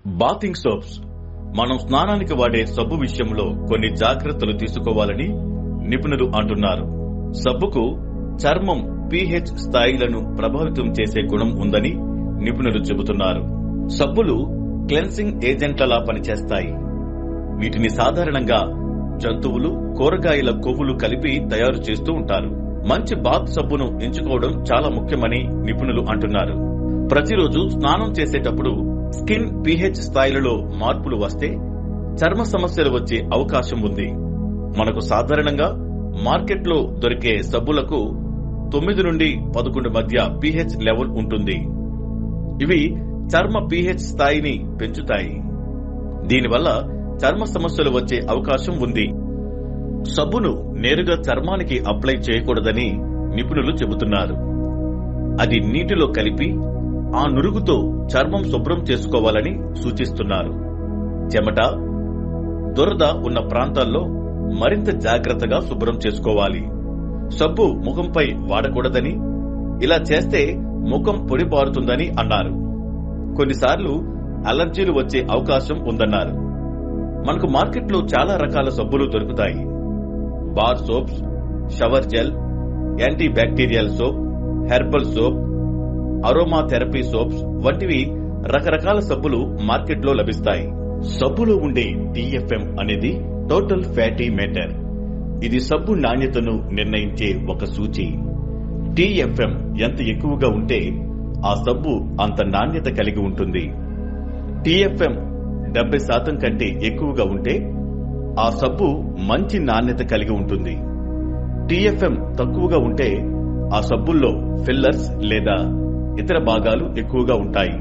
Bathing soaps మనం స్నానానికి వాడే సబ్బు విషయంలో కొన్ని జాగ్రత్తలు తీసుకోవాలని నిపుణులు అంటున్నారు. సబ్బుకు చర్మం pH స్థాయిలను ప్రభావితం చేసే గుణం ఉందని నిపుణులు చెబుతున్నారు. సబ్బులు క్లెన్సింగ్ ఏజెంట్లలా పనిచేస్తాయి. వీటిని సాధారణంగా జంతువులు, కూరగాయల కొవ్వులు కలిపి తయారు చేస్తూ ఉంటారు. మంచి బాత్ సబ్బును ఎంచుకోవడం చాలా ముఖ్యమని నిపుణులు అంటున్నారు. ప్రతిరోజు స్నానం చేసేటప్పుడు స్కిన్ pH స్థాయిలలో మార్పులు వస్తే చర్మ సమస్యలు వచ్చే అవకాశం ఉంది. మనకు సాధారణంగా మార్కెట్లో దొరికే సబ్బులకు 9 నుండి 11 మధ్య pH లెవెల్ ఉంటుంది. ఇవి చర్మ pH స్థాయిని పెంచుతాయి. దీనివల్ల చర్మ సమస్యలు వచ్చే అవకాశం ఉంది. సబ్బును నేరుగా చర్మానికి అప్లై చేయకూడదని నిపుణులు చెబుతున్నారు. అది నీటిలో కలిపి ఆ నురుగుతో చర్మం శుభ్రం చేసుకోవాలని సూచిస్తున్నారు. చెమట, దురద ఉన్న ప్రాంతాల్లో మరింత జాగ్రత్తగా శుభ్రం చేసుకోవాలి. సబ్బు ముఖంపై వాడకూడదని, ఇలా చేస్తే ముఖం పొడిబారుతుందని అన్నారు. కొన్నిసార్లు అలర్జీలు వచ్చే అవకాశం ఉందన్నారు. మనకు మార్కెట్లో చాలా రకాల సబ్బులు దొరుకుతాయి. Bar soaps, shower gel, anti bacterial soap, herbal soap, aroma therapy soaps వంటివి రకరకాల సబ్బులు మార్కెట్లో లభిస్తాయి. సబ్బులో ఉండే TFM అనేది టోటల్ ఫ్యాటీ మ్యాటర్. ఇది సబ్బు నాణ్యతను నిర్ణయించే ఒక సూచి. TFM ఎంత ఎక్కువగా ఉంటే ఆ సబ్బు అంత నాణ్యత కలిగి ఉంటుంది. TFM 70% కంటే ఎక్కువగా ఉంటే ఆ సబ్బు మంచి నాణ్యత కలిగి ఉంటుంది. TFM తక్కువగా ఉంటే ఆ సబ్బుల్లో ఫిల్లర్స్ లేదా ఇతర భాగాలు ఎక్కువగా ఉంటాయి.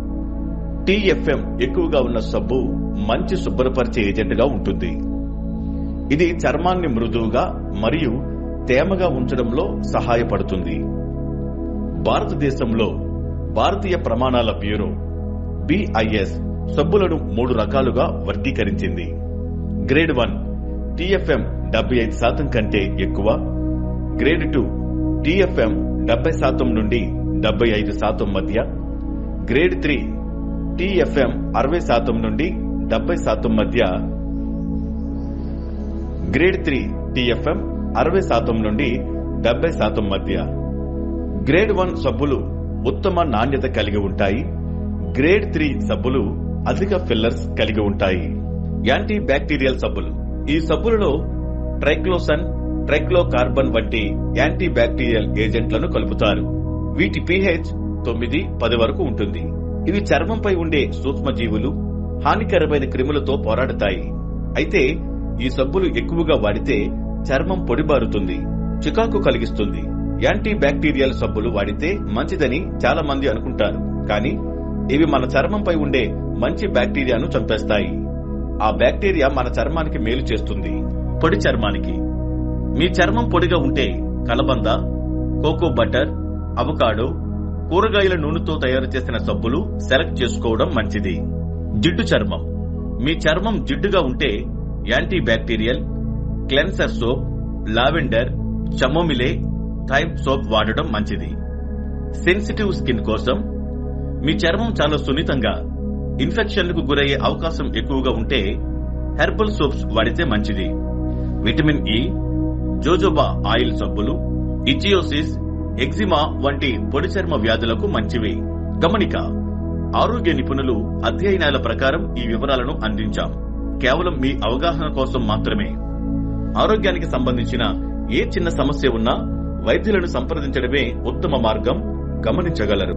TFM ఎక్కువగా ఉన్న సబ్బు మంచి శుభ్రపరిచే ఏజెంట్గా ఉంటుంది. ఇది చర్మాన్ని మృదువుగా మరియు తేమగా ఉంచడంలో సహాయపడుతుంది. భారతదేశంలో భారతీయ ప్రమాణాల బ్యూరో BIS సబ్బులను 3 రకాలుగా వర్గీకరించింది. గ్రేడ్ 1 TFM 75% కంటే ఎక్కువ, గ్రేడ్ 2 TFM 70% నుండి 75% మధ్య, గ్రేడ్ 3 TFM 60% నుండి 70% మధ్య, గ్రేడ్ 3 TFM 60% నుండి 70% మధ్య. గ్రేడ్ 1 సబ్బులు ఉత్తమ నాణ్యత కలిగి ఉంటాయి. గ్రేడ్ 3 సబ్బులు అధిక ఫిల్లర్స్ కలిగి ఉంటాయి. యాంటీ బ్యాక్టీరియల్ సబ్బులు. ఈ సబ్బులలో ట్రైక్లోసన్, ట్రైక్లోకార్బన్ వంటి యాంటీ బ్యాక్టీరియల్ ఏజెంట్లను కలుపుతారు. వీటి pH 9-10 వరకు ఉంటుంది. ఇవి చర్మంపై ఉండే సూక్ష్మజీవులు, హానికరమైన క్రిములతో పోరాడతాయి. అయితే ఈ సబ్బులు ఎక్కువగా వాడితే చర్మం పొడిబారుతుంది, చికాకు కలిగిస్తుంది. యాంటీ బ్యాక్టీరియల్ సబ్బులు వాడితే మంచిదని చాలా మంది అనుకుంటారు. కానీ ఇవి మన చర్మంపై ఉండే మంచి బ్యాక్టీరియాను చంపేస్తాయి. ఆ బ్యాక్టీరియా మన చర్మానికి మేలు చేస్తుంది. పొడి చర్మానికి మీ చర్మం పొడిగా ఉంటే కలబంద, కోకో బటర్, అవకాడో, కూరగాయల నూనెతో తయారు చేసిన సబ్బులు సెలెక్ట్ చేసుకోవడం మంచిది. జిడ్డు చర్మం. మీ చర్మం జిడ్డుగా ఉంటే anti bacterial, cleanser soap, lavender, chamomile, thyme soap వాడడం మంచిది. సెన్సిటివ్ స్కిన్ కోసం మీ చర్మం చాలా సున్నితంగా, ఇన్ఫెక్షన్లకు గురయ్యే అవకాశం ఎక్కువగా ఉంటే హెర్బల్ సోప్స్ వాడితే మంచిది. విటమిన్ E, జోజోబా ఆయిల్ సబ్బులు ఇచియోసిస్, ఎగ్జిమా వంటి పొడి చర్మ వ్యాధులకు మంచివి. గమనిక: ఆరోగ్య నిపుణులు అధ్యయనాల ప్రకారం ఈ వివరాలను అందించాం. కేవలం మీ అవగాహన కోసం మాత్రమే. ఆరోగ్యానికి సంబంధించిన ఏ చిన్న సమస్య ఉన్నా వైద్యులను సంప్రదించడమే ఉత్తమ మార్గం. గమనించగలరు.